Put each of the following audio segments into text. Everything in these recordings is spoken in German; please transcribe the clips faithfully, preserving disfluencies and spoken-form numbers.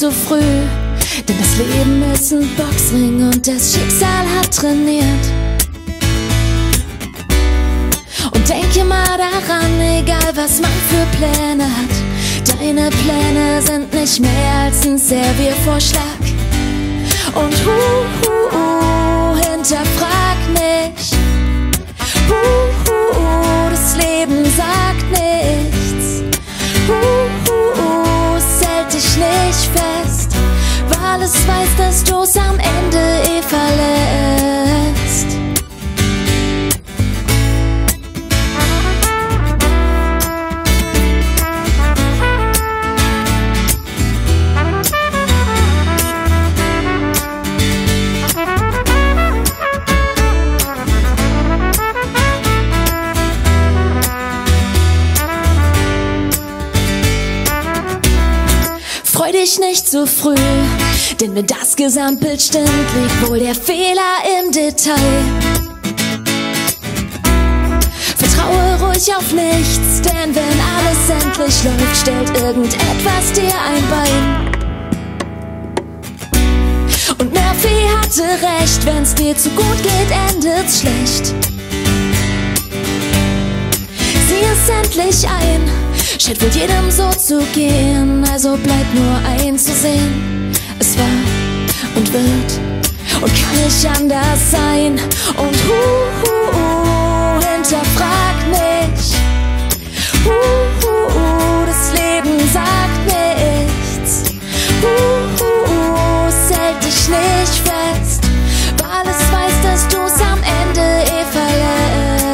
zu früh, denn das Leben ist ein Boxring und das Schicksal hat trainiert. Und denke mal daran, egal was man für Pläne hat, deine Pläne sind nicht mehr als ein Serviervorschlag. Und hu, hu, hu, hinterfrag nicht. Hu, hu, hu, das Leben sagt nichts. Hu, hu, hu, es hält dich nicht fest, weil es weiß, dass du's am Ende eh verlässt. Freu dich nicht zu früh, denn wenn das Gesamtbild stimmt, liegt wohl der Fehler im Detail. Vertraue ruhig auf nichts, denn wenn alles endlich läuft, stellt irgendetwas dir ein Bein. Und Murphy hatte recht, wenn's dir zu gut geht, endet's schlecht. Sieh es endlich ein, scheint wohl jedem so zu gehen, also bleibt nur einzusehen. Es war und wird und kann nicht anders sein. Und hu, hu, hu, hinterfrag nicht. Hu, hu, hu, das Leben sagt nichts. Hu, hu, hu, es hält dich nicht fest, weil es weiß, dass du's am Ende eh verlässt.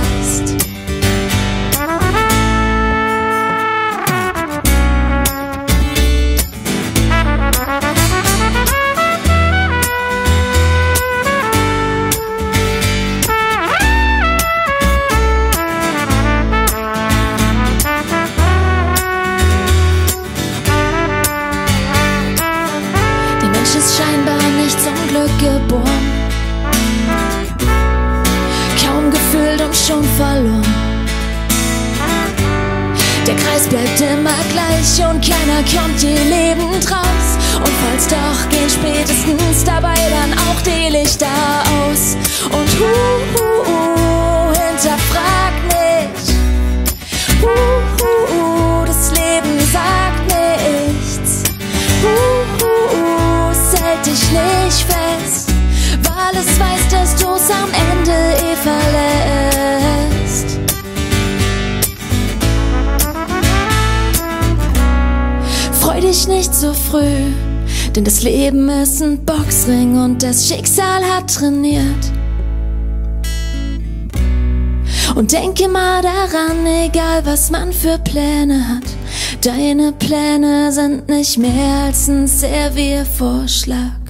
Ist scheinbar nicht zum Glück geboren, kaum gefühlt und schon verloren. Der Kreis bleibt immer gleich und keiner kommt je lebend raus. Und falls doch, gehen spätestens dabei dann auch die Lichter aus. Und hu, hu, hu, hinterfrag nicht. Hu, hu, hu, das Leben sagt nichts. Hu, hu, hu, es hält dich nicht fest, weil es weiß, dass du's am Ende eh verlässt. Freu dich nicht zu früh, denn das Leben ist ein Boxring und das Schicksal hat trainiert. Und denke mal daran, egal was man für Pläne hat, deine Pläne sind nicht mehr als ein Serviervorschlag.